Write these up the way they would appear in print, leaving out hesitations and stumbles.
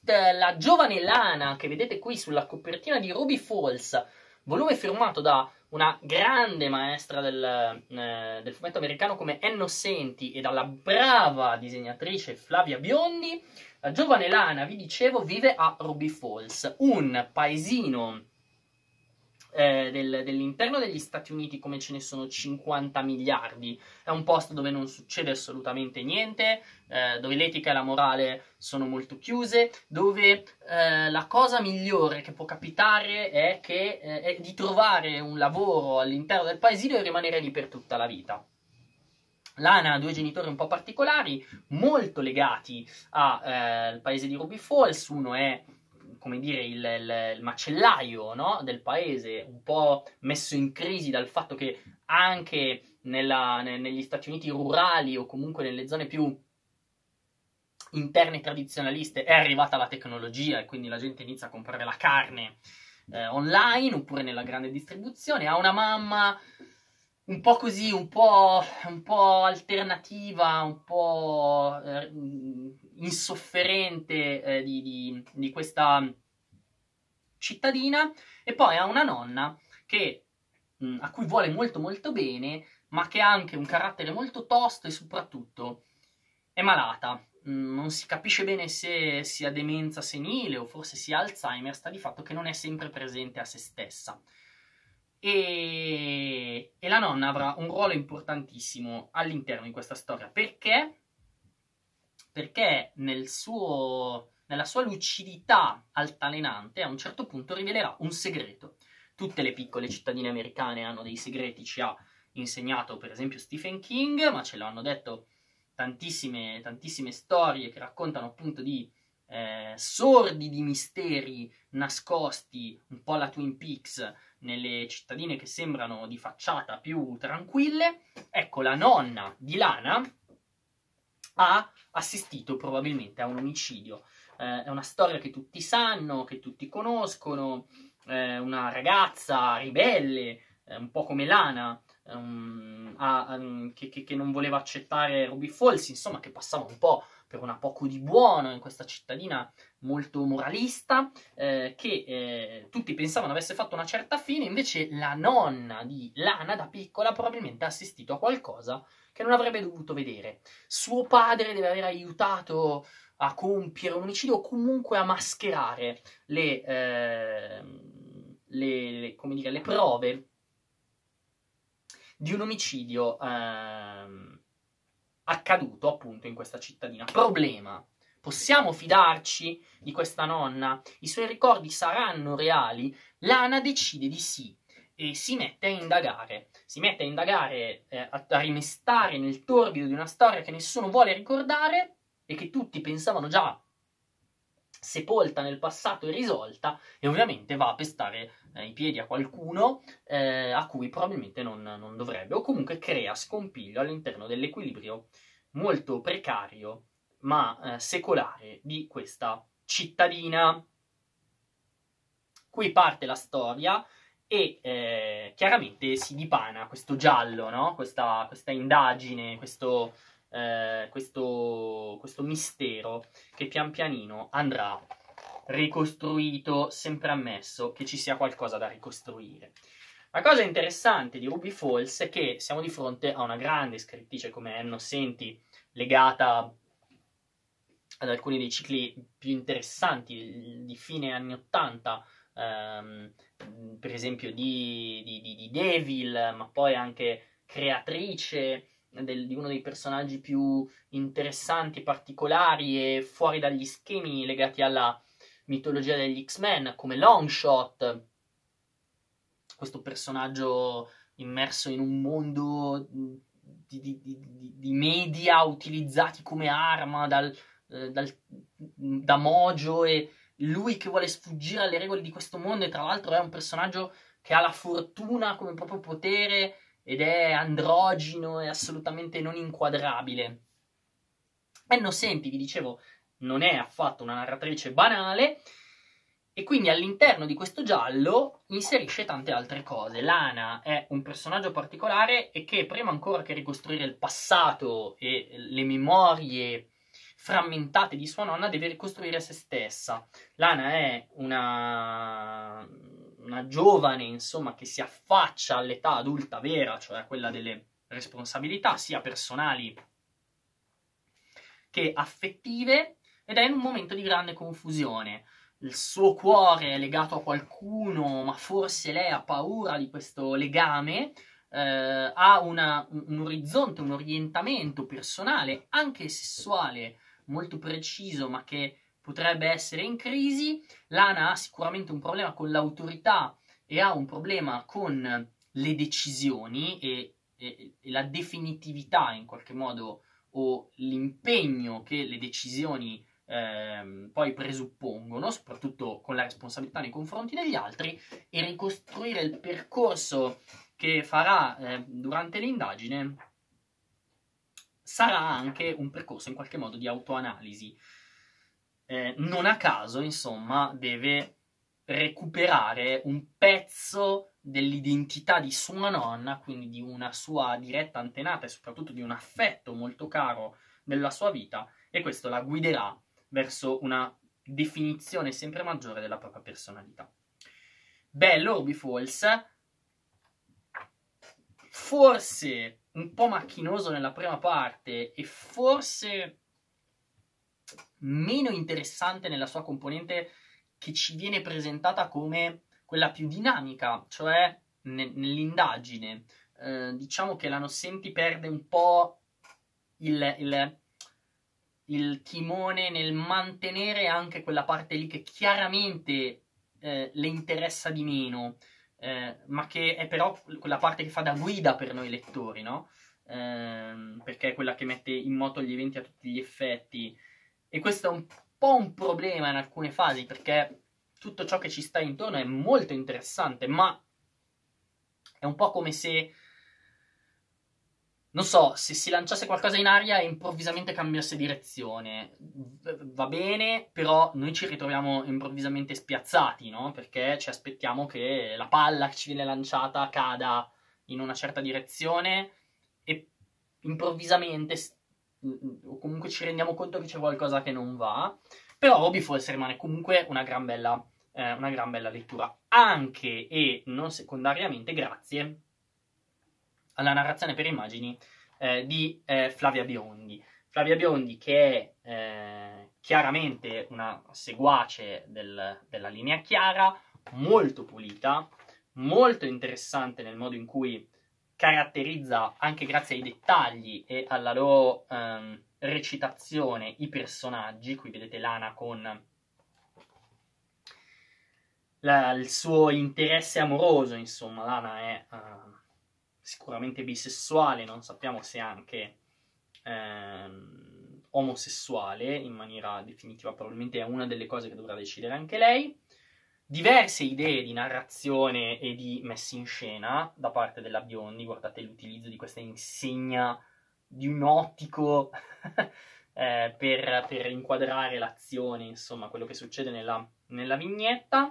la giovane Lana, che vedete qui sulla copertina di Ruby Falls, volume firmato da una grande maestra del fumetto americano come Enno Senti e dalla brava disegnatrice Flavia Biondi. La giovane Lana, vi dicevo, vive a Ruby Falls, un paesino dell'interno degli Stati Uniti, come ce ne sono 50 miliardi. È un posto dove non succede assolutamente niente, dove l'etica e la morale sono molto chiuse, dove la cosa migliore che può capitare è di trovare un lavoro all'interno del paesino e rimanere lì per tutta la vita. Lana ha due genitori un po' particolari, molto legati al paese di Ruby Falls. Uno è, come dire, il macellaio, no? Del paese, un po' messo in crisi dal fatto che anche negli Stati Uniti rurali o comunque nelle zone più interne tradizionaliste è arrivata la tecnologia e quindi la gente inizia a comprare la carne online oppure nella grande distribuzione. Ha una mamma un po' così, un po' alternativa, un po' insofferente di questa cittadina, e poi ha una nonna a cui vuole molto molto bene, ma che ha anche un carattere molto tosto e soprattutto è malata. Non si capisce bene se sia demenza senile o forse sia Alzheimer, sta di fatto che non è sempre presente a se stessa. E la nonna avrà un ruolo importantissimo all'interno di questa storia. Perché? Perché nella sua lucidità altalenante a un certo punto rivelerà un segreto. Tutte le piccole cittadine americane hanno dei segreti, ci ha insegnato per esempio Stephen King, ma ce lo hanno detto tantissime storie che raccontano appunto di sordidi misteri nascosti, un po' alla Twin Peaks, nelle cittadine che sembrano di facciata più tranquille. Ecco, la nonna di Lana ha assistito probabilmente a un omicidio. È una storia che tutti sanno, che tutti conoscono, una ragazza ribelle, un po' come Lana, che non voleva accettare Ruby Falls, insomma, che passava un po' per una poco di buono in questa cittadina molto moralista, che tutti pensavano avesse fatto una certa fine. Invece la nonna di Lana da piccola probabilmente ha assistito a qualcosa che non avrebbe dovuto vedere. Suo padre deve aver aiutato a compiere un omicidio o comunque a mascherare le prove di un omicidio accaduto appunto in questa cittadina. Problema: possiamo fidarci di questa nonna? I suoi ricordi saranno reali? Lana decide di sì e si mette a indagare. A rimestare nel torbido di una storia che nessuno vuole ricordare e che tutti pensavano già sepolta nel passato e risolta, e ovviamente va a pestare i piedi a qualcuno a cui probabilmente non dovrebbe, o comunque crea scompiglio all'interno dell'equilibrio molto precario ma secolare di questa cittadina. Qui parte la storia e chiaramente si dipana questo giallo, no? Questa indagine, questo mistero che pian pianino andrà ricostruito, sempre ammesso che ci sia qualcosa da ricostruire. La cosa interessante di Ruby Falls è che siamo di fronte a una grande scrittrice come Enno Senti, legata ad alcuni dei cicli più interessanti di fine anni 80, per esempio di Devil, ma poi anche creatrice di uno dei personaggi più interessanti, particolari e fuori dagli schemi legati alla mitologia degli X-Men, come Longshot, questo personaggio immerso in un mondo di media utilizzati come arma da Mojo, e lui che vuole sfuggire alle regole di questo mondo, e tra l'altro è un personaggio che ha la fortuna come proprio potere ed è androgino e assolutamente non inquadrabile. Enno Senti, vi dicevo, non è affatto una narratrice banale, e quindi all'interno di questo giallo inserisce tante altre cose. Lana è un personaggio particolare e che prima ancora che ricostruire il passato e le memorie frammentate di sua nonna, deve ricostruire se stessa. Lana è una giovane, insomma, che si affaccia all'età adulta vera, cioè quella delle responsabilità, sia personali che affettive, ed è in un momento di grande confusione. Il suo cuore è legato a qualcuno, ma forse lei ha paura di questo legame, ha un orizzonte, un orientamento personale, anche sessuale, molto preciso, ma che potrebbe essere in crisi. Lana ha sicuramente un problema con l'autorità e ha un problema con le decisioni e la definitività, in qualche modo, o l'impegno che le decisioni poi presuppongono, soprattutto con la responsabilità nei confronti degli altri, e ricostruire il percorso che farà durante l'indagine sarà anche un percorso in qualche modo di autoanalisi. Non a caso, insomma, deve recuperare un pezzo dell'identità di sua nonna, quindi di una sua diretta antenata e soprattutto di un affetto molto caro nella sua vita, e questo la guiderà verso una definizione sempre maggiore della propria personalità. Bello Ruby Falls, forse un po' macchinoso nella prima parte e forse meno interessante nella sua componente che ci viene presentata come quella più dinamica, cioè nell'indagine. Diciamo che la Nocenti perde un po' il timone nel mantenere anche quella parte lì che chiaramente le interessa di meno, ma che è però quella parte che fa da guida per noi lettori, no? Perché è quella che mette in moto gli eventi a tutti gli effetti, e questo è un po' un problema in alcune fasi, perché tutto ciò che ci sta intorno è molto interessante, ma è un po' come se, non so, se si lanciasse qualcosa in aria e improvvisamente cambiasse direzione. Va bene, però noi ci ritroviamo improvvisamente spiazzati, no? Perché ci aspettiamo che la palla che ci viene lanciata cada in una certa direzione e improvvisamente, o comunque ci rendiamo conto che c'è qualcosa che non va. Però Ruby Falls rimane comunque una gran bella lettura, anche e non secondariamente grazie alla narrazione per immagini di Flavia Biondi. Flavia Biondi, che è chiaramente una seguace della linea Chiara, molto pulita, molto interessante nel modo in cui caratterizza, anche grazie ai dettagli e alla loro recitazione, i personaggi. Qui vedete Lana con il suo interesse amoroso, insomma. Lana è sicuramente bisessuale, non sappiamo se anche omosessuale in maniera definitiva, probabilmente è una delle cose che dovrà decidere anche lei. Diverse idee di narrazione e di messa in scena da parte della Biondi. Guardate l'utilizzo di questa insegna di un ottico per inquadrare l'azione, insomma, quello che succede nella vignetta.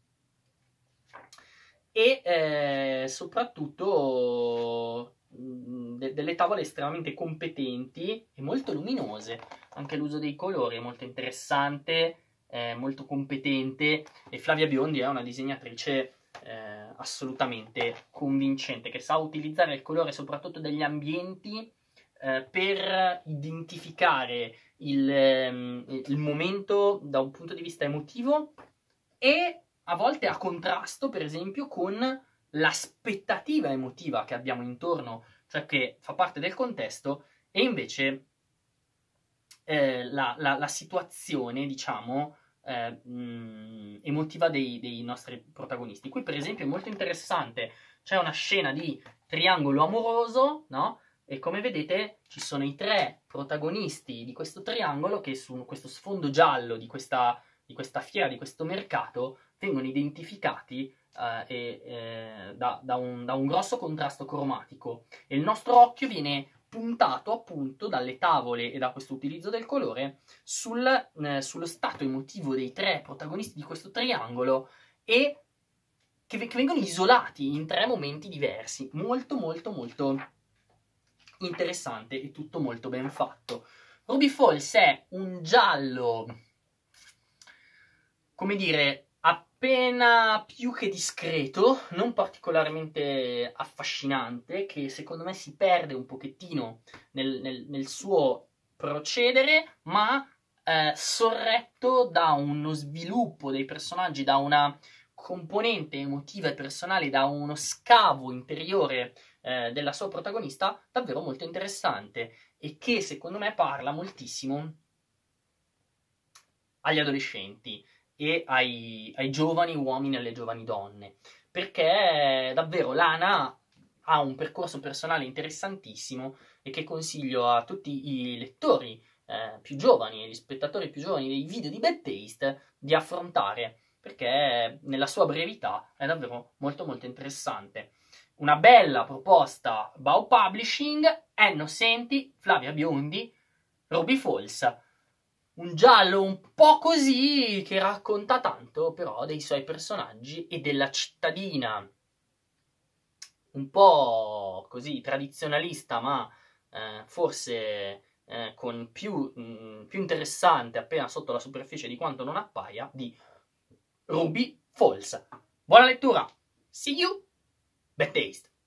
E soprattutto delle tavole estremamente competenti e molto luminose. Anche l'uso dei colori è molto interessante, molto competente, e Flavia Biondi è una disegnatrice assolutamente convincente, che sa utilizzare il colore soprattutto degli ambienti per identificare il momento da un punto di vista emotivo, e a volte a contrasto, per esempio, con l'aspettativa emotiva che abbiamo intorno, cioè che fa parte del contesto, e invece la situazione, diciamo, emotiva dei nostri protagonisti. Qui, per esempio, è molto interessante, c'è una scena di triangolo amoroso, no? E come vedete ci sono i tre protagonisti di questo triangolo che su questo sfondo giallo di questa fiera, di questo mercato, vengono identificati da un grosso contrasto cromatico, e il nostro occhio viene puntato appunto dalle tavole e da questo utilizzo del colore sullo stato emotivo dei tre protagonisti di questo triangolo, e che vengono isolati in tre momenti diversi. Molto molto molto interessante e tutto molto ben fatto. Ruby Falls è un giallo, come dire, appena più che discreto, non particolarmente affascinante, che secondo me si perde un pochettino nel suo procedere, ma sorretto da uno sviluppo dei personaggi, da una componente emotiva e personale, da uno scavo interiore della sua protagonista davvero molto interessante e che secondo me parla moltissimo agli adolescenti e ai giovani uomini e alle giovani donne, perché davvero Lana ha un percorso personale interessantissimo e che consiglio a tutti i lettori più giovani e gli spettatori più giovani dei video di Bad Taste di affrontare, perché nella sua brevità è davvero molto molto interessante. Una bella proposta Bao Publishing, Enno Senti, Flavia Biondi, Ruby Falls. Un giallo un po' così che racconta tanto però dei suoi personaggi e della cittadina un po' così tradizionalista, ma forse con più interessante appena sotto la superficie di quanto non appaia, di Ruby Falls. Buona lettura! See you! Bad taste!